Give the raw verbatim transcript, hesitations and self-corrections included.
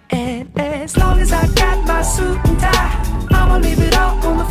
And as long as I got my suit and tie, I'ma leave it all on the